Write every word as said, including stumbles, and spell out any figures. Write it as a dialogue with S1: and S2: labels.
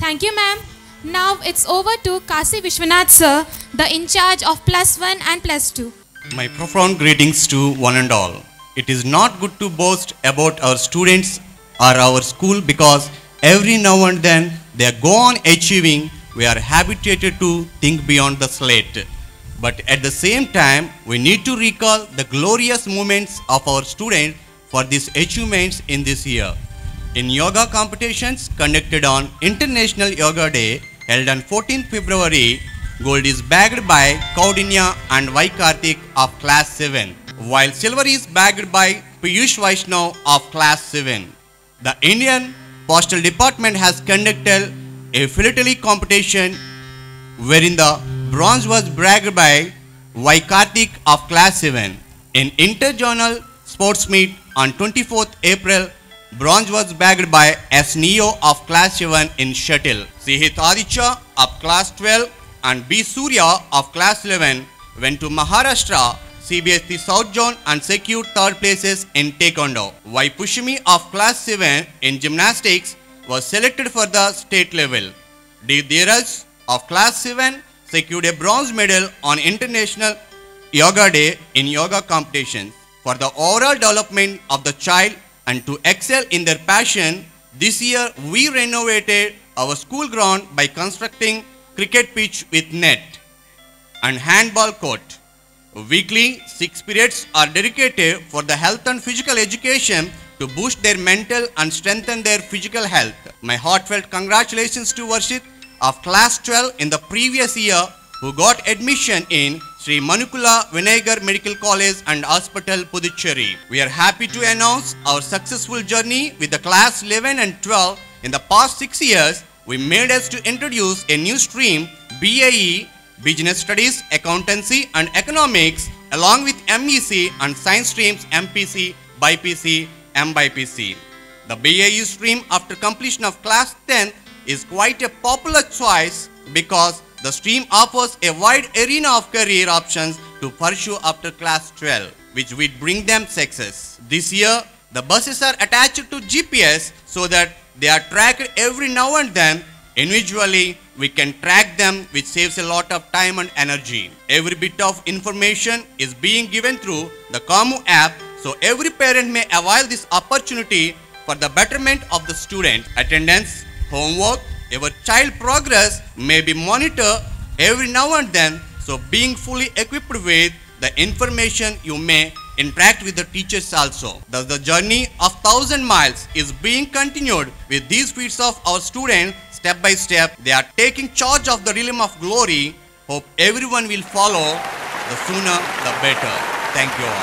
S1: Thank you, ma'am. Now it's over to Kasi Viswanadh sir, the in charge of plus one and plus two.
S2: My profound greetings to one and all. It is not good to boast about our students or our school because every now and then they go on achieving. We are habituated to think beyond the slate. But at the same time, we need to recall the glorious moments of our students for these achievements in this year. In yoga competitions conducted on International Yoga Day held on fourteenth February, gold is bagged by Kaudinya and Y Karthik of class seven, while silver is bagged by Piyush Vaishnav of class seven. The Indian Postal Department has conducted a philately competition wherein the bronze was bagged by Y Karthik of class seven. In interjournal sports meet on twenty-fourth April, bronze was bagged by S. Neo of class seven in shuttle. Sihit Aditya of class twelve and B. Surya of class eleven went to Maharashtra C B S E South Zone and secured third places in Taekwondo. Y. Pushmi of class seven in gymnastics was selected for the state level. D. Dheeraj of class seven secured a bronze medal on International Yoga Day in yoga competitions. For the overall development of the child and to excel in their passion, this year we renovated our school ground by constructing cricket pitch with net and handball court. Weekly, six periods are dedicated for the health and physical education to boost their mental and strengthen their physical health. My heartfelt congratulations to Varshit of class twelve in the previous year who got admission in Sri Manukula Vinayagar Medical College and Hospital, Puducherry. We are happy to announce our successful journey with the class eleven and twelve. In the past six years, we made us to introduce a new stream, B A E, Business Studies, Accountancy and Economics, along with M E C and Science streams M P C, B I P C, M B I P C. The B A E stream after completion of class tenth is quite a popular choice because the stream offers a wide arena of career options to pursue after class twelve, which will bring them success. This year, the buses are attached to G P S so that they are tracked every now and then. Individually, we can track them, which saves a lot of time and energy. Every bit of information is being given through the Kamu app, so every parent may avail this opportunity for the betterment of the student. Attendance, homework, your child progress may be monitored every now and then, so being fully equipped with the information, you may interact with the teachers also. Thus the journey of thousand miles is being continued with these feats of our students. Step by step, they are taking charge of the realm of glory. Hope everyone will follow. The sooner, the better. Thank you all.